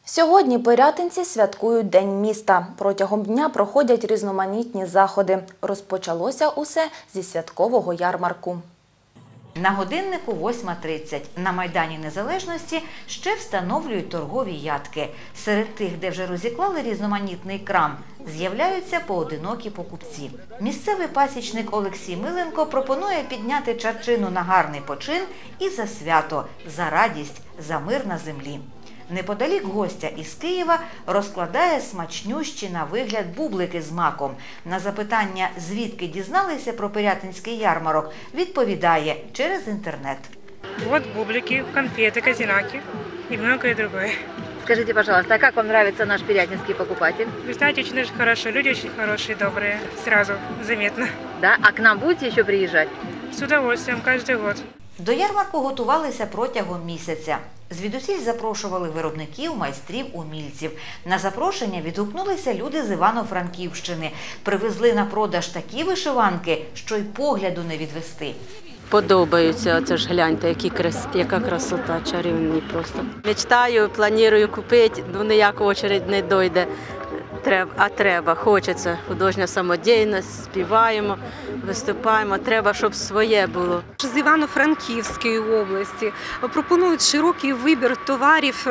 Сьогодні пирятинці святкують День міста. Протягом дня проходять різноманітні заходи. Розпочалося усе зі святкового ярмарку. На годиннику 8:30. На Майдані Незалежності ще встановлюють торгові ядки. Серед тих, де вже розіклали різноманітний крам, з'являються поодинокі покупці. Місцевий пасічник Олексій Миленко пропонує підняти чарчину на гарний почин і за свято, за радість, за мир на землі. Неподалік гостя із Києва розкладає смачнющі на вигляд бублики з маком. На запитання, звідки дізналися про пирятинський ярмарок, відповідає – через інтернет. Вот бублики, конфеты, козинаки и многое другое. Скажите, пожалуйста, а как вам нравится наш пирятинский покупатель? Вы знаете, очень даже хорошо, люди очень хорошие, добрые, сразу заметно. Да? А к нам будете еще приезжать? С удовольствием, каждый год. До ярмарку готувалися протягом місяця. Звідусіль запрошували виробників, майстрів, умільців. На запрошення відгукнулися люди з Івано-Франківщини. Привезли на продаж такі вишиванки, що й погляду не відвести. Подобаються, оце ж гляньте, яка красота, чарівні просто. Мечтаю, планую купити, ніяк очередь не дойде, а треба, хочеться. Художня самодіяльність, співаємо, виступаємо, треба, щоб своє було. З Івано-Франківської області пропонують широкий вибір товарів,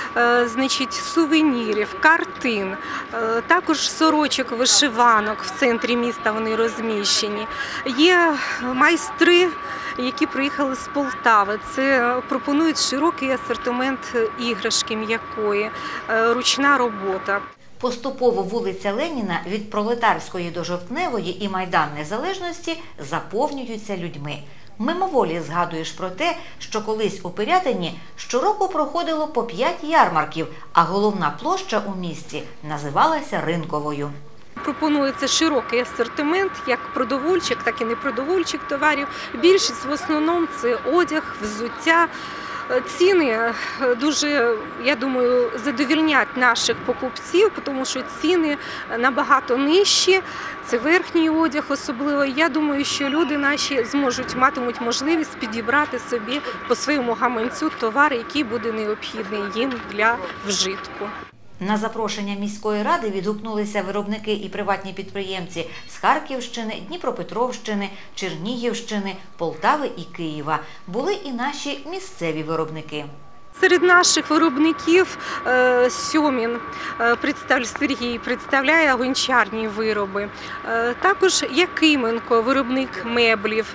сувенірів, картин, також сорочок, вишиванок, в центрі міста вони розміщені. Є майстри, які приїхали з Полтави. Це пропонують широкий асортимент іграшки м'якої, ручна робота. Поступово вулиця Леніна від Пролетарської до Жовтневої і Майдан Незалежності заповнюються людьми. Мимоволі згадуєш про те, що колись у Пирятині щороку проходило по 5 ярмарків, а головна площа у місті називалася Ринковою. Пропонується широкий асортимент, як продовольчих, так і непродовольчих товарів. Більшість в основному це одяг, взуття. Ціни дуже, я думаю, задовольнять наших покупців, тому що ціни набагато нижчі, це верхній одяг особливо. Я думаю, що люди наші матимуть можливість підібрати собі по своєму гаманцю товар, який буде необхідний їм для вжитку. На запрошення міської ради відгукнулися виробники і приватні підприємці з Харківщини, Дніпропетровщини, Чернігівщини, Полтави і Києва. Були і наші місцеві виробники. Серед наших виробників Сьомін Сергій представляє гончарні вироби. Також Якименко, виробник меблів.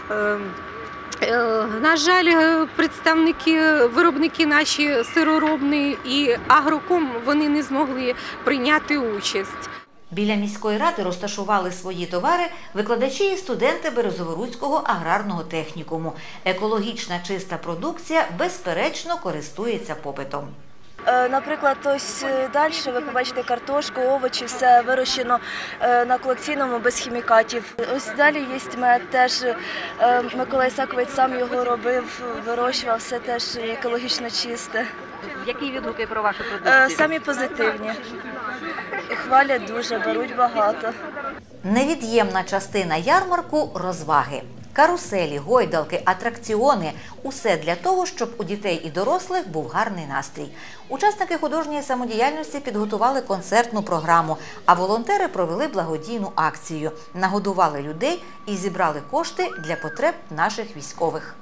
На жаль, виробники наші сироробні і Агроком, вони не змогли прийняти участь. Біля міської ради розташували свої товари викладачі і студенти Березоворуцького аграрного технікуму. Екологічна чиста продукція безперечно користується попитом. Наприклад, ось далі ви побачите картошку, овочі, все вирощено на колекційному, без хімікатів. Ось далі є мед, теж Микола Ісакович сам його робив, вирощував, все теж екологічно чисте. Які відгуки про вашу продукцію? Самі позитивні. Хвалять дуже, беруть багато. Невід'ємна частина ярмарку – розваги. Каруселі, гойдалки, атракціони – усе для того, щоб у дітей і дорослих був гарний настрій. Учасники художньої самодіяльності підготували концертну програму, а волонтери провели благодійну акцію, нагодували людей і зібрали кошти для потреб наших військових.